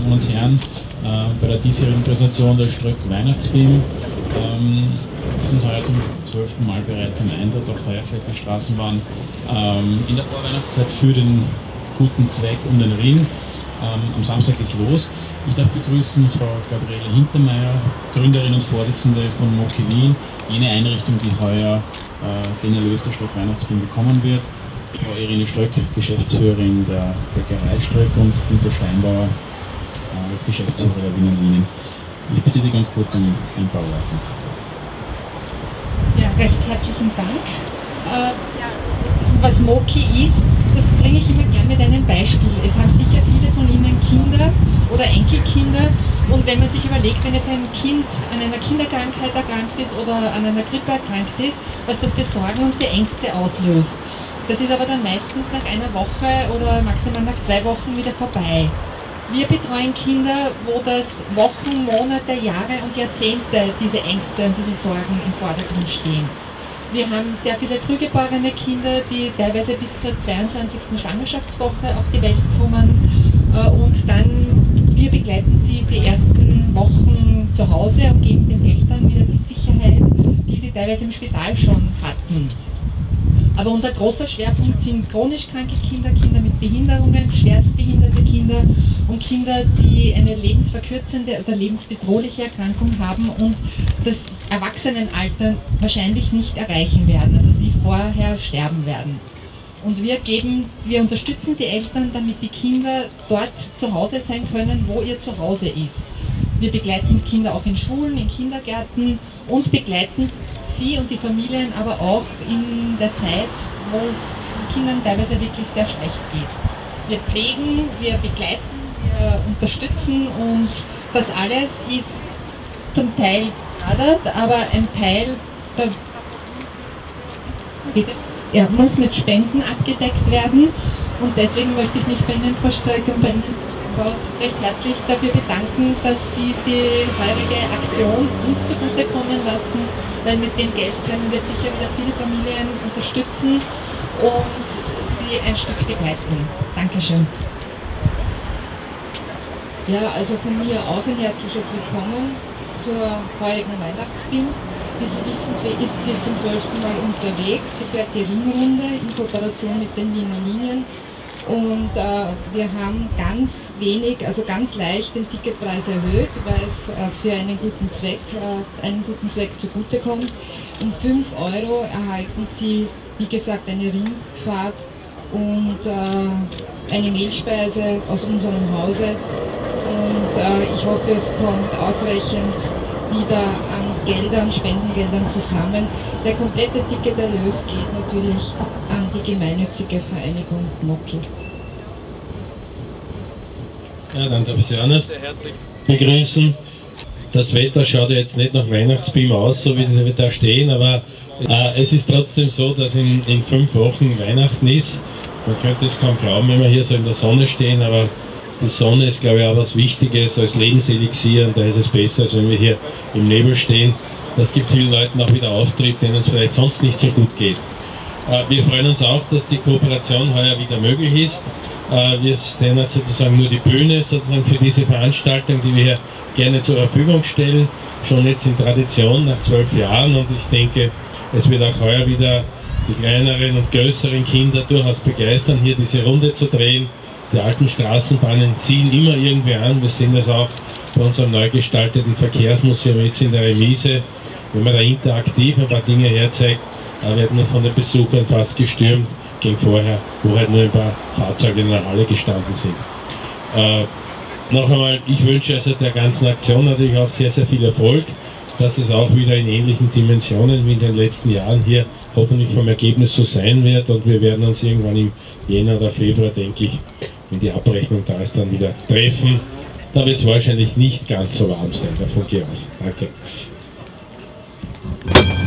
Damen und Herren, bei der diesjährigen Präsentation der Ströck Weihnachtsbeam. Wir sind heuer zum 12. Mal bereits im Einsatz, auch heuer fährt die Straßenbahn in der Vorweihnachtszeit für den guten Zweck um den Ring. Am Samstag geht's los. Ich darf begrüßen Frau Gabriele Hintermeier, Gründerin und Vorsitzende von Moki Wien, jene Einrichtung, die heuer den Erlös der Ströck Weihnachtsbeam bekommen wird. Frau Irene Ströck, Geschäftsführerin der Bäckerei Ströck, und Günter Steinbauer als Geschäftsführer der Wiener Linien. Ich bitte Sie ganz kurz um ein paar Worte. Ja, recht herzlichen Dank. Was Moki ist, das bringe ich immer gern mit einem Beispiel. Es haben sicher viele von Ihnen Kinder oder Enkelkinder, und wenn man sich überlegt, wenn jetzt ein Kind an einer Kinderkrankheit erkrankt ist oder an einer Grippe erkrankt ist, was das für Sorgen und für Ängste auslöst. Das ist aber dann meistens nach einer Woche oder maximal nach 2 Wochen wieder vorbei. Wir betreuen Kinder, wo das Wochen, Monate, Jahre und Jahrzehnte diese Ängste und diese Sorgen im Vordergrund stehen. Wir haben sehr viele frühgeborene Kinder, die teilweise bis zur 22. Schwangerschaftswoche auf die Welt kommen, und dann wir begleiten sie die ersten Wochen zu Hause und geben den Eltern wieder die Sicherheit, die sie teilweise im Spital schon hatten. Aber unser großer Schwerpunkt sind chronisch kranke Kinder, Kinder mit Behinderungen, schwerstbehinderte Kinder und Kinder, die eine lebensverkürzende oder lebensbedrohliche Erkrankung haben und das Erwachsenenalter wahrscheinlich nicht erreichen werden, also die vorher sterben werden. Und wir unterstützen die Eltern, damit die Kinder dort zu Hause sein können, wo ihr Zuhause ist. Wir begleiten Kinder auch in Schulen, in Kindergärten und begleiten sie und die Familien aber auch in der Zeit, wo es den Kindern teilweise wirklich sehr schlecht geht. Wir pflegen, wir begleiten, wir unterstützen, und das alles ist zum Teil gefördert, aber ein Teil muss mit Spenden abgedeckt werden, und deswegen möchte ich mich bei Ihnen, Frau Ströck, und bei Ihnen recht herzlich dafür bedanken, dass Sie die heurige Aktion uns zugutekommen lassen, weil mit dem Geld können wir sicher wieder viele Familien unterstützen und sie ein Stück begleiten. Dankeschön. Ja, also von mir auch ein herzliches Willkommen zur heurigen Weihnachtsbeam. Wie Sie wissen, ist sie zum 12. Mal unterwegs. Sie fährt die Ringrunde in Kooperation mit den Wiener Linien. Und wir haben ganz wenig, also ganz leicht den Ticketpreis erhöht, weil es für einen guten Zweck zugutekommt. Um 5 € erhalten Sie, wie gesagt, eine Ringfahrt und eine Mehlspeise aus unserem Hause. Und ich hoffe, es kommt ausreichend wieder an Geldern, Spendengeldern zusammen. Der komplette Ticketerlös geht natürlich an die gemeinnützige Vereinigung Moki. Ja, dann darf ich Sie auch sehr herzlich begrüßen. Das Wetter schaut ja jetzt nicht nach Weihnachtsbeam aus, so wie wir da stehen, aber es ist trotzdem so, dass in 5 Wochen Weihnachten ist. Man könnte es kaum glauben, wenn wir hier so in der Sonne stehen, aber die Sonne ist, glaube ich, auch was Wichtiges als Lebenselixier, und da ist es besser, als wenn wir hier im Nebel stehen. Das gibt vielen Leuten auch wieder Auftrieb, denen es vielleicht sonst nicht so gut geht. Wir freuen uns auch, dass die Kooperation heuer wieder möglich ist. Wir stellen uns sozusagen nur die Bühne sozusagen für diese Veranstaltung, die wir hier gerne zur Verfügung stellen, schon jetzt in Tradition nach 12 Jahren, und ich denke, es wird auch heuer wieder die kleineren und größeren Kinder durchaus begeistern, hier diese Runde zu drehen. Die alten Straßenbahnen ziehen immer irgendwie an. Wir sehen das auch bei unserem neu gestalteten Verkehrsmuseum jetzt in der Remise. Wenn man da interaktiv ein paar Dinge herzeigt, werden wir von den Besuchern fast gestürmt gegen vorher, wo halt nur ein paar Fahrzeuge in der Halle gestanden sind. Noch einmal, ich wünsche also der ganzen Aktion natürlich auch sehr, sehr viel Erfolg, dass es auch wieder in ähnlichen Dimensionen wie in den letzten Jahren hier hoffentlich vom Ergebnis so sein wird, und wir werden uns irgendwann im Jänner oder Februar, denke ich, wenn die Abrechnung da ist, dann wieder treffen. Da wird es wahrscheinlich nicht ganz so warm sein, davon gehe ich aus. Danke.